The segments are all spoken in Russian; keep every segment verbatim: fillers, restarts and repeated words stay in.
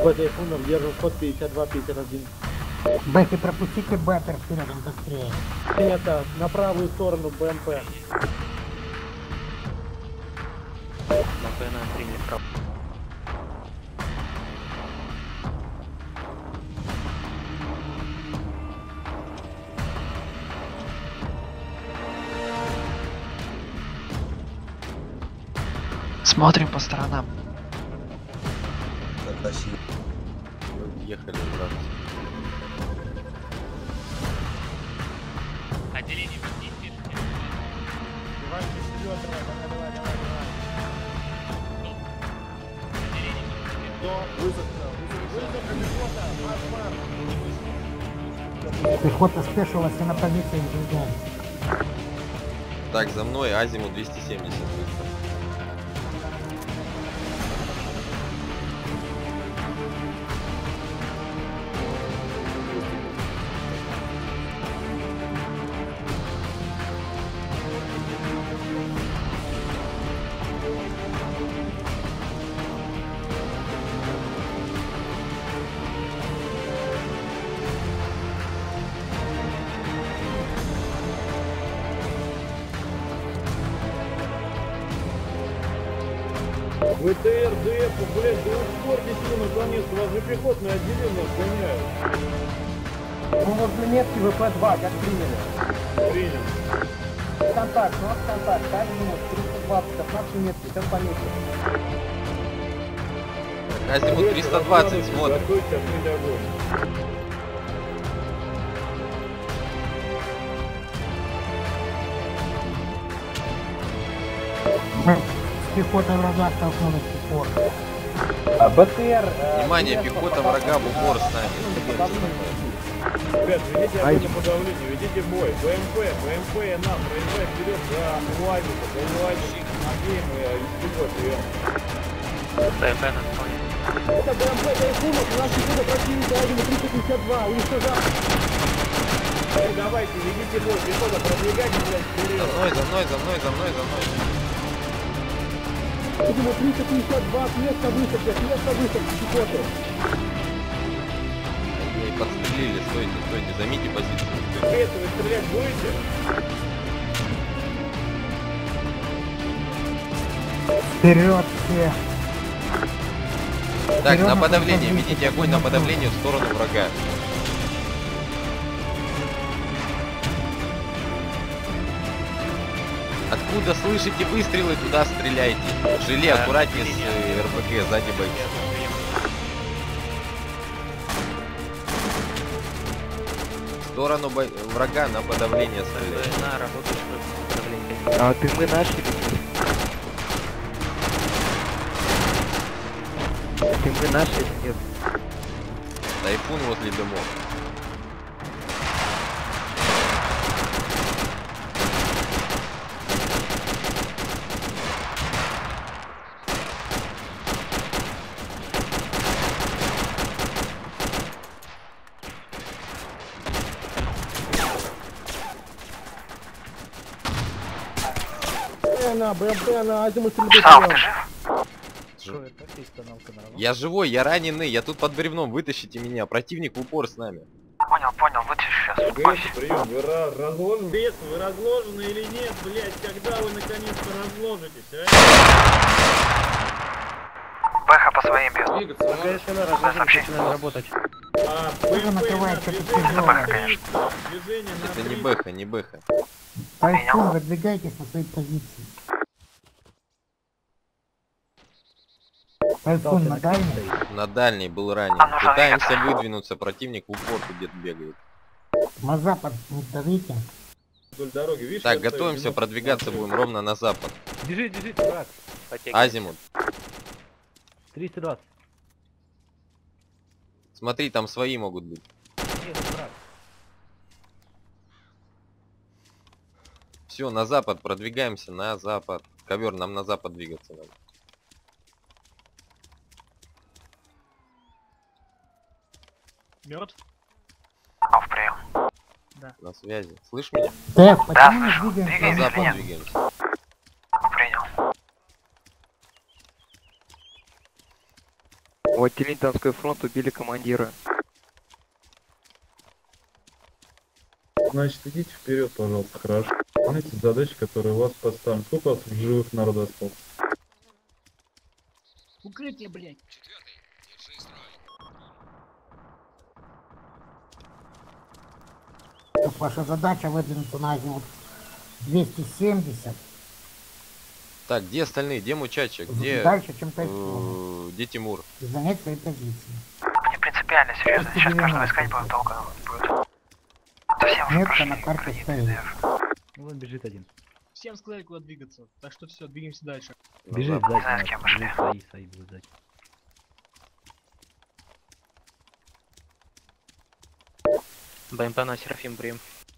ББ Тайфунов, держим ход пятьдесят два пятьдесят один. Бэхи, пропустите Баттер вперед, он быстрее. Это на правую сторону БМП. На ПН приняли право. Смотрим по сторонам. Ехали обратно. Отделение поднести. Давай, вперед, давай, давай, давай, давай, давай. Отделение Высадка, поднести. пехота спешила, все на позиции выдвигаем. Так, за мной Азимут двести семьдесят. ВТР, ДФ, блядь, да ускорьтесь вы наконец-то, вас же пехотное отделение сгоняют. Ну, возле метки ВП два, как приняли? Принял. Контакт, у нас контакт, один минут, триста двадцать, от нашей метки, все помехи. Азимут триста двадцать, смотрим. Готовьте открыть огонь. Пехота врага столкнулась с упором. БТР. Внимание, пехота врага в упор с нами. Ребят, ведите огонь на подавление, ведите бой. БМП, БМП и нам, проезжай вперед за УАЗика, за УАЗик, надеем и избегать ее. ПН отходит. Это БМП Тайфунов, у нас пехота противника один триста пятьдесят два, уничтожаем. Давайте, ведите бой, пехота, продвигайте, блядь, вперед. За мной, за мной, за мной, за мной, за мной. Видимо, триста пятьдесят два, с места высадки, с места высадки, пехоты. Ай, подстрелили, стойте, стойте, займите позицию. Привет, вы стрелять будете? Вперед все. Так, на подавление, ведите огонь на подавление в сторону врага. Откуда слышите выстрелы, туда стреляйте. Жили аккуратнее с э, РПГ, сзади бойцы. В сторону бо... врага на подавление стреляйте. На работаешь в подавлении. А ты мы начали. Ты мы начали, нет. Тайфун возле домов. На БМП, на Азимут Сам ты жив? Я живой, я раненый, я тут под бревном, вытащите меня. Противник в упор с нами. Понял, понял, вытащи сейчас. ГС, прием, вы ra- разложены? ГС, вы разложены или нет, блять, когда вы наконец-то разложитесь, а? Бэха по своим бьет. Двигаться, На сообщение. а, Тоже БМП накрывает на это движение тяжело. на триста, движение на Это не триста. бэха, не бэха. Тайфун, выдвигайтесь на свои позиции. Тайфун на дальней. На дальней был ранен. А нужно Пытаемся двигаться. выдвинуться, противник в упор где-то бегает. На запад не давите. Вдоль дороги, видишь, Так, я стою, готовимся, минут продвигаться пятнадцать. будем ровно на запад. Держи, держи, брат. Азимут. триста двадцать. Смотри, там свои могут быть. Нет, брат. Все, на запад, продвигаемся на запад. Ковер, нам на запад двигаться надо. Мертв? А, в прием. На связи. Слышь меня? Дэв, Да, почему мы слышу. двигаемся? Двигай, На Двигайся, запад меня. двигаемся. Принял. У отделения Донской фронт убили командира. Значит, идите вперед, пожалуйста, хорошо. Знаете задачи, которые у вас поставлены. Сколько у вас живых народу осталось? Укрытие, блядь. Ваша задача выдвинуться на азимут двести семьдесят. Так, где остальные? Где Мучачек? Где... Дальше, чем тайфун. э, Где Тимур? И занять свои позиции. Не принципиально, серьезно. Сейчас каждого искать будем долго будет. Да все уже Метка прошли. на карте стоит. Ну, вон бежит один. Всем сказали, куда двигаться. Так что все, двигаемся дальше. Бежит Назад. сзади. знаю, с нас, кем пошли. бежит, свои, свои будут сзади. БМП на Серафим прием.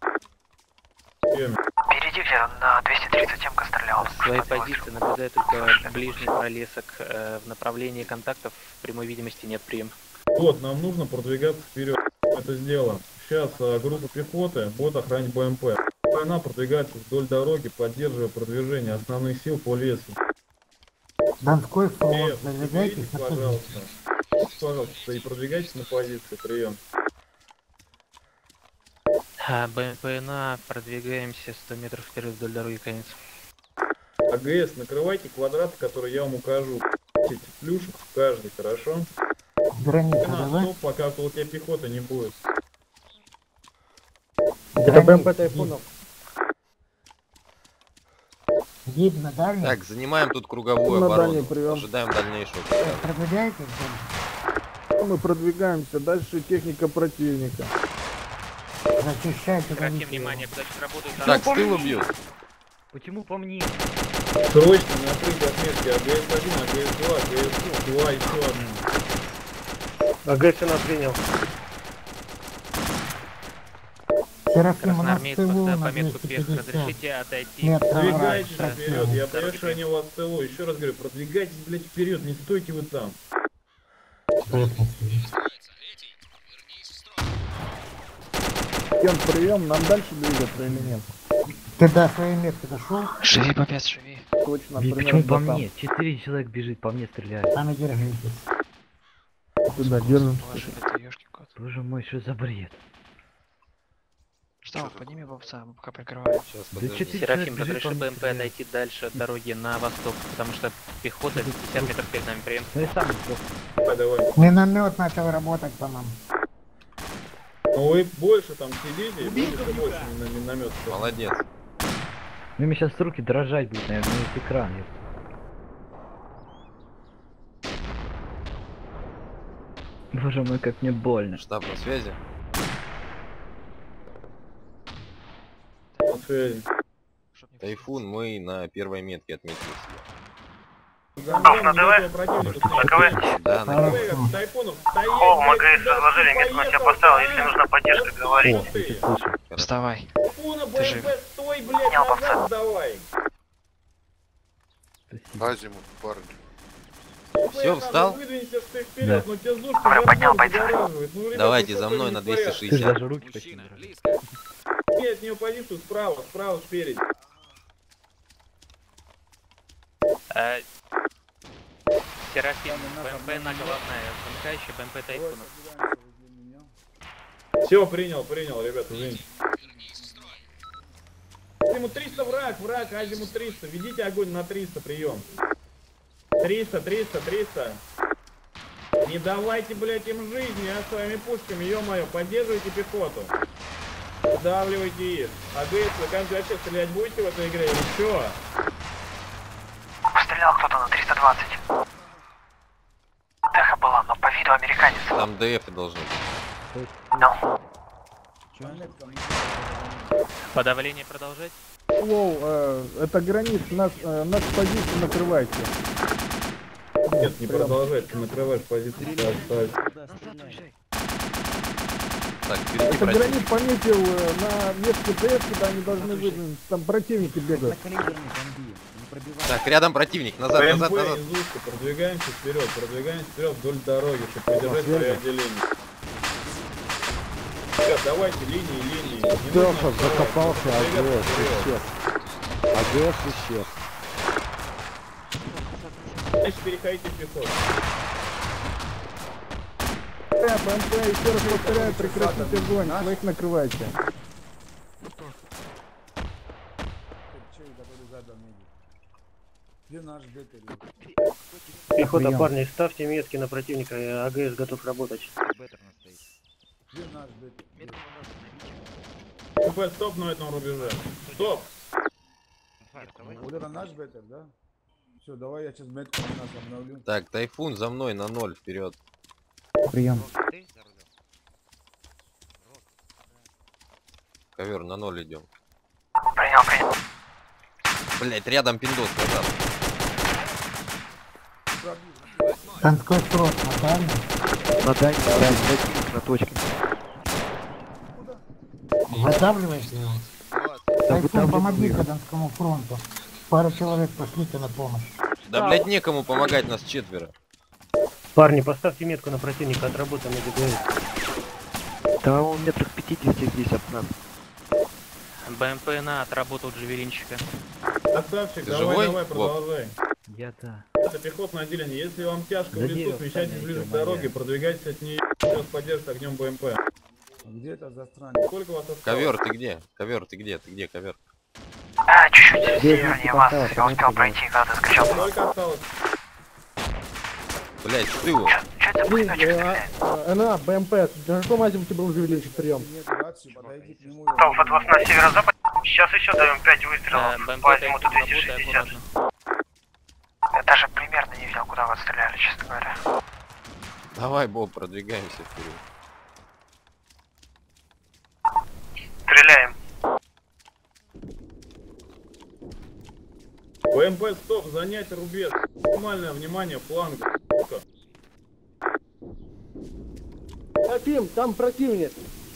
Впереди где-то на двести тридцать темка стрелял. Свои позиции наблюдаю только ближний пролесок. Э, в направлении контактов прямой видимости нет прием. Вот, нам нужно продвигаться вперед. Это сделаем. Сейчас а, группа пехоты будет охранять БМП. Она продвигается вдоль дороги, поддерживая продвижение основных сил по лесу. Донской фронт. Привет, Продвигайтесь соберитесь, на пожалуйста. позицию. Пожалуйста, и продвигайтесь на позиции. Прием. А, БМП-на, продвигаемся сто метров вперед вдоль дороги, конец. АГС, накрывайте квадраты, которые я вам укажу. Эти плюшек в каждый, хорошо? Граница, На давай. стоп, пока около тебя пехоты не будет. Это БМП Тайфунов. Видно дальний. Так, занимаем тут круговую На оборону. дальний прием. Ожидаем дальнейшего. Продвигаетесь дальше. Мы продвигаемся. Дальше техника противника. Зачищайте Серафим, позицию. внимание, подача работает. Так, с тыла бьют. Почему по мне? Срочно накрыть отметки АГС один, АГС два, АГС два, еще одну. АГС нас принял. Серафим, у нас в Красноармеец, тылу поставь на пометку двести пех. пятьдесят. Разрешите отойти. Метров Продвигайтесь раз, вперед, противник. я понимаю, они у вас в тылу. Еще раз говорю, продвигайтесь, блядь, вперед, не стойте вы там. Кен, прием. Нам дальше двигаться или нет? Ты до своей метки дошел? Живи, попец, живи. Точно, Блин, примерно почему по там. мне? Четыре человек бежит, по мне стреляют. Там и держитесь. Туда держим. Боже мой, что за бред? Что, подними бобца, бабка прикрывает. Сейчас, Да подожди. четыре Серафим, человека бежит, разреши по мне БМП стреляют. отойти дальше от дороги на восток, потому что пехота пятьдесят метров перед нами прием. Ну и сам сдох. Давай, давай. Миномет начал работать по нам. Ну вы больше там сидите, и будете больше на миномет. Молодец. Ну мне сейчас руки дрожать будут, наверное, весь экран. ёп. Боже мой, как мне больно. Штаб на связи. На связи. Тайфун, мы на первой метке отметили Готов на ДВ? На КВ? Да, на Хорошо. Тайфунов, Холм, АГС разложили, метку на себя поставил, если нужна поддержка, говорите. Вставай. Тайфуна, Ты жив. БМП, стой, блядь, Снял назад бобца. давай. Спасибо. Азимут, парни. Всё, встал? Выдвинься ж ты вперед, Да. но тебя ЗУС Говорю, поднял загораживает. бойца. Ну, ребята, Давайте ну, за сколько мной не на стоят? Ты же двести шестьдесят. даже руки почти не дрожат. Имей от нее позицию справа, справа, спереди. Э, Серафим, БМП на главная, замыкающая БМП Тайфунов. Все, принял, принял, ребята, извините. Азимут триста, враг, враг, азимут триста. Ведите огонь на триста, прием. триста, триста, триста. Не давайте, блядь, им жизни, а своими пушками, ё-моё, поддерживайте пехоту. Сдавливайте их. АГС, вы каждый вообще стрелять будете в этой игре или чё? Стрелял кто-то на триста двадцать. Эхо было, но по виду американец. Там ДФ должны быть. Ну, Подавление продолжать? Воу, э, это границ. Нас, э, нас позицию накрывайте. Нет, не продолжайте, накрывать позицию, оставить. Так, впереди Это противник. границ пометил э, на метке ДФ, куда они должны выдвинуться. Там противники бегают. Так, рядом противник. Назад, назад, БМП назад. из узко, продвигаемся вперед, продвигаемся вперед вдоль дороги, чтобы поддержать связи. свои отделения. Ребят, давайте линии, линии. Не нужно Стёпа оставаться. закопался, Ребята, АГС вперед. исчез. АГС исчез. Значит, переходите в пехоту. БМП, еще раз повторяю, прекратите огонь, своих накрывайте. Пехота, Прием. парни, ставьте метки на противника, АГС готов работать. КП, стоп на этом рубеже. Стоп. Вот это наш бетер, да? Все, давай я сейчас метку у нас обновлю. Так, Тайфун за мной на ноль вперед. Прием. Ковер на ноль идем. Принял, принял. Блять, рядом пиндос лежат. Донской фронт на дальнем. На дальнем, да, противник на точке. Выдавливайте его. Тайфун, помоги-ка Донскому фронту. Пару человек пошлите на помощь. Да, блять, некому помогать, нас четверо. Парни, поставьте метку на противника, отработаем АГС. Да он метрах пятидесяти здесь от нас. БМП на отработал джавелинчика. Оставчик, Ты давай, живой, давай, Боб? продолжай. Я да. Это пехотное отделение. Если вам тяжко Да в лесу, дерево смещайтесь встанет, ближе к ё-моё. дороге, продвигайтесь от нее, сейчас поддержит огнем БМП. Где это засранец? Сколько у вас осталось? Ковер, ты где? Ковер, ты где? Ты где, ковер? А, чуть-чуть Здесь севернее вас. поставил, Я успел пометку, пройти, когда ты скачал. Сколько осталось? Блять, с тылу. Че это пулеметчик стреляет? НА, БМП, на каком азимуте был джавелинчик, прием? Нет рации, подойди к нему. Стоп, от вас на северо-западе. Сейчас еще даем пять выстрелов Э, БМП по азимуту Тайфун, двести работай шестьдесят. аккуратно. Я даже примерно не видел, куда вы стреляли, честно говоря. Давай, Боб, продвигаемся вперед. Стреляем. БМП, стоп, занять рубеж. Максимальное внимание, фланг. Сука. Трофим, там противник.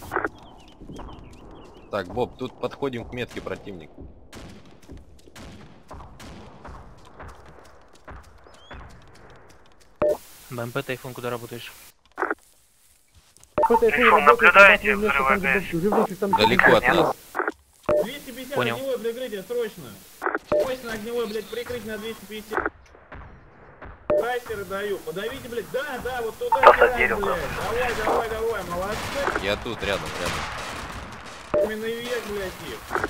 Так, Боб, тут подходим к метке противника. БМП Тайфун, куда работаешь? Тайфун, наблюдаете взрывы АГС? Далеко от нас. двести пятьдесят Понял. огневое прикрытие, срочно. Срочно огневое, блядь, прикрыть на двести пятьдесят. Трайсеры даю. Подавите, блядь. Да, да, вот туда. Посадили, блядь. Давай, давай, давай, молодцы. Я тут, рядом, рядом. Именно век, блядь, их.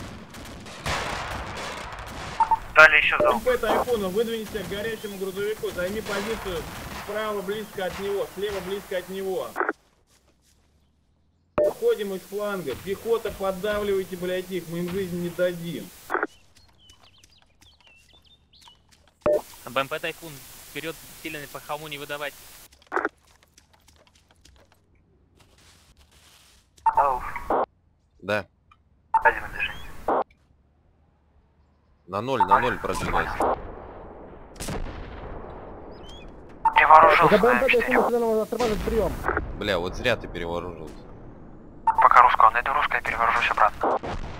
Дали еще зал. МП Тайфуна, выдвинься к горящему грузовику, займи позицию справа близко от него, слева близко от него. Уходим из фланга. Пехота, поддавливайте, блядь, их, мы им жизни не дадим. БМП Тайфун, вперед, сильно по холму не выдавать. Оу, Да. один движение. На ноль, на ноль продвигайся. Перевооружился Это на БМП, М четыре. Тайфун, сюда надо отрабатывать прием. Бля, вот зря ты перевооружился. Пока русского найду русское, перевооружусь обратно.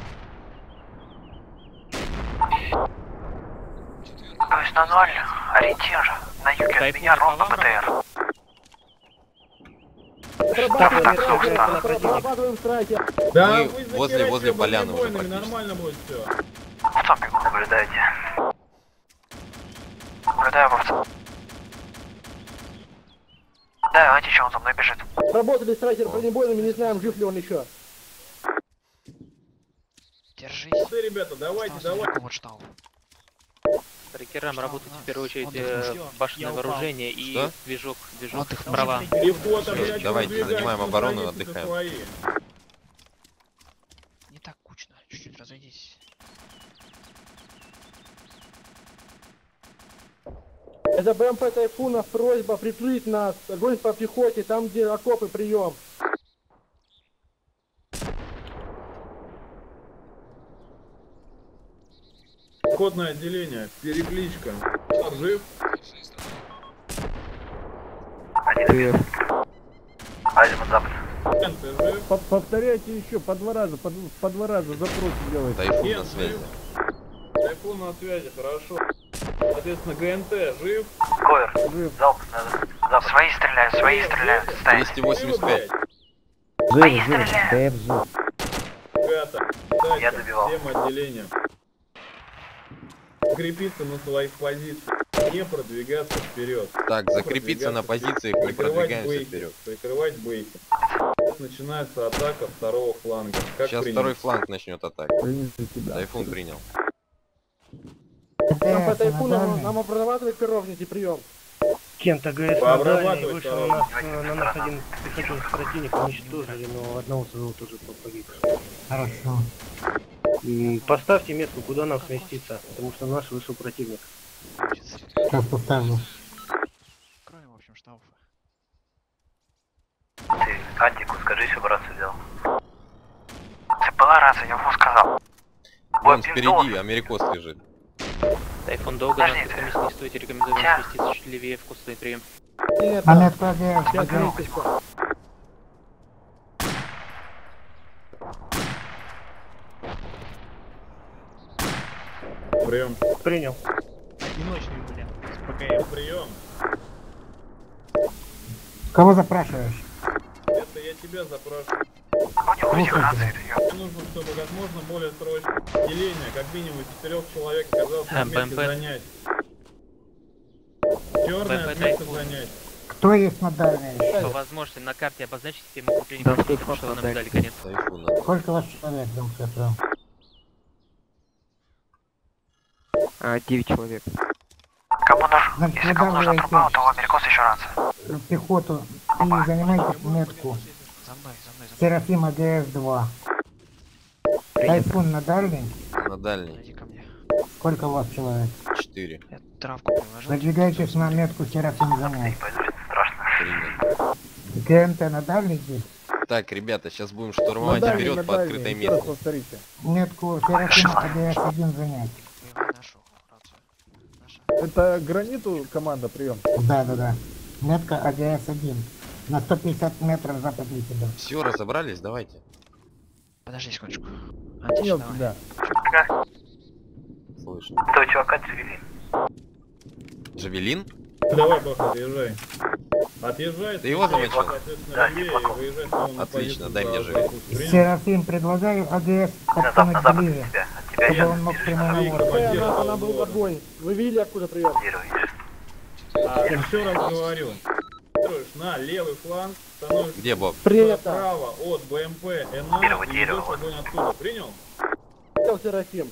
То есть на ноль, ориентир на юге от Тайфун, меня по ровно вам БТР. Отрабатываем так, страйкер, собственно. отрабатываем страйкер. Да, Мы вы возле- закирайте возле его поляны уже бронебойными, практически. нормально будет все. В топику наблюдаете. Наблюдаю в овце. Да, знаете, что он за мной бежит? Работали страйкер бронебойными, не знаем, жив ли он еще. Держись. Ты, ребята, давайте, давайте. Трекерам работать в первую очередь э, башенное вооружение и Что? движок, движок справа. Пехота, Всё, блядь, давайте продвигайтесь занимаем на оборону и позиции отдыхаем. свои. Не так кучно, чуть-чуть разойдитесь. Это БМП Тайфуна, просьба прикрыть нас. Огонь по пехоте, там где окопы, прием. Пехотное отделение, перекличка. Жив? Один. Азимут запад. Кен, ты жив? Повторяйте еще по два раза, по, по два раза запрос делайте. Тайфун Кен, на связи. жив? Тайфун на связи, хорошо. Соответственно, ГНТ жив? Ковер. Жив. Залп надо. Запад. Свои стреляют, свои стреляют. Стань. двести восемьдесят пять. Свои стреляют. Гата. Дальше, Я добивал. всем отделениям. Крепиться на своих позициях. Не продвигаться вперед. Так, закрепиться на позициях, не продвигаемся вперед. Прикрывать бейки. Сейчас начинается атака второго фланга. Как Сейчас принято? второй фланг начнет атаку. Тайфун принял. Нам по тайфуну нам обрабатывать пирожники, прием. Кент АГС на дальний, Пообрабатывать вышел второго. на нас, э, на нас один пехотинец противника, уничтожили, но одного своего тоже погиб. Хорошо. М, Поставьте метку, куда нам сместиться, потому что наш вышел противник. Сейчас поставлю. Кроем, в общем, штауфы. Ты Антику скажи, чтобы рацию взял. Ты была рация, я ему сказал. Вон впереди Америкос лежит. Тайфун долго нас комиссии не стоит, рекомендую вам сместиться чуть левее, вкусный прием. Нет, А метку АГС, сейчас АГС. месяца. Прием. Принял. Одиночный, бля. С ПКМ. Прием. Кого запрашиваешь? Это я тебя запрашиваю. Ну не увидел рацию, Мне нужно, чтобы как можно более срочно деление, как минимум четырех человек оказалось на А, месте БМП? занять. Черное БМП место тайфун. занять. Кто есть на дальней? По возможности на карте обозначить тему укрепления противника, чтобы нам дали конец. Тайфун. Сколько у вас человек, дом прям? А, девять человек. Кому нужно, Значит, если кому нужна выдавливаете труба, то у Америкос еще рация. пехоту и занимайте метку. За мной, за мной, за мной. Серафим АГС два. Тайфун на дальний. На дальний. Иди ко мне. Сколько у вас человек? четыре. Я травку приложил. Выдвигайтесь на метку Серафим занять. Страшно. Принято. КНТ на дальний здесь. Так, ребята, сейчас будем штурмовать вперед по открытой местности. Повторите. Метку Серафим АГС один занять. Воевай нашу рацию. Наша. Это граниту команда, прием. Да, да, да. Метка АГС один. На сто пятьдесят метров западнее тебя. Все, разобрались, давайте. Подожди секундочку. Антич, Нет, давай. да. Слышно. Этого чувака завели. Джавелин? Давай, Бах, отъезжай. Отъезжай. Ты его замочил? Соответственно, Да, левее не и выезжай снова на Отлично, позицию дай мне за- живее. за- Принял? Серафим, предлагаю АГС Назад, подтянуть на запад от ближе, тебя. От тебя чтобы я он мог держи прямой на Эй, наводку. командир, Э, она был взвода. огонь. Вы видели, откуда прием? видишь. А, еще раз говорю. Строишь на левый фланг, становишься Где Боб? Принято. справа от БМП эн Дерево, а и дерево. ведешь огонь оттуда. Принял? Принял, Серафим.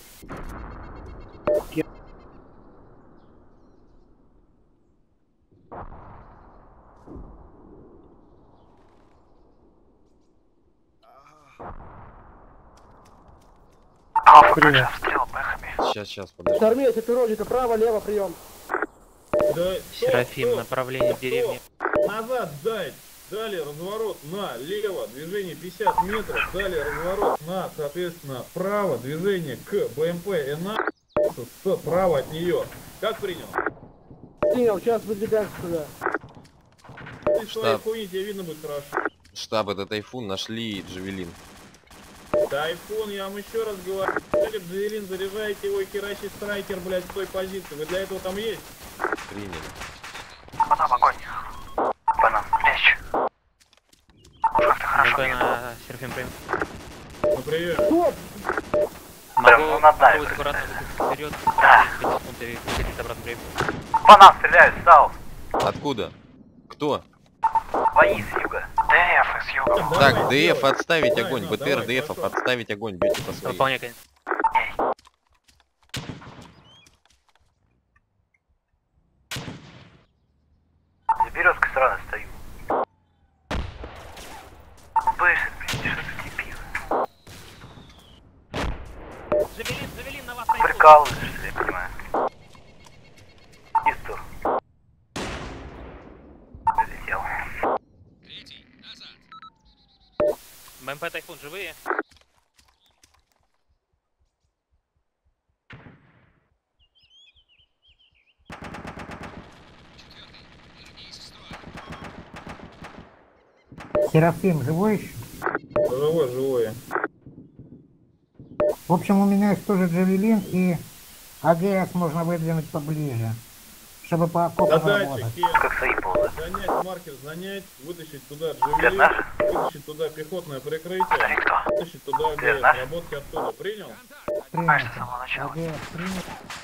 Алфа, как же обстрел бэхами. Сейчас, сейчас, подожди. Армейцы, пирожника, право, лево, прием. Да, Серафим, стоп, направление стоп, деревни. стоп. Назад сдать. Далее разворот налево, движение пятьдесят метров. Далее разворот на, соответственно, вправо, движение к БМП эн а справа от нее. Как принял? Принял, сейчас выдвигаемся сюда. Ты своей Штаб. хуйни, тебе видно будет хорошо. Штаб, это Тайфун, нашли Джавелин. Тайфун, я вам еще раз говорю. Если Джавелин, заряжаете его и херачит страйкер, блядь, с той позиции. Вы для этого там есть? Приняли. По нам огонь. По нам, меч. Как ты хорошо БМП видел. на Серафим прием. На прием. Стоп! Могу ну, над нами будет аккуратно выкатить вперед, Да. ну, пять секунд и выкатить обратно прием. По нам стреляют, Саус. Откуда? Кто? Бои с юга. ДФ с юга. Давай, Так, делай. ДФ отставить Давай, огонь, на, БТР давай, ДФов хорошо. отставить огонь, бьете по своим. Выполняй конец. С березкой сразу стою. Слышит, блин, что ты дебил? Завелин, Завелин, на вас найдут. Прикалываешься, я понимаю. Истур. Залетел. БМП Тайфун живые? Серафим, живой еще? Живой, живой. В общем, у меня есть тоже Джавелин и АГС можно выдвинуть поближе, чтобы по окопам Задайте, работать. Кен. Как свои ползают. Занять маркер, занять, вытащить туда Это Джавелин, наши? вытащить туда пехотное прикрытие, Смотри, кто? вытащить туда Это АГС, наш? работки оттуда. Принял? Принято. с самого начала. АГС принято.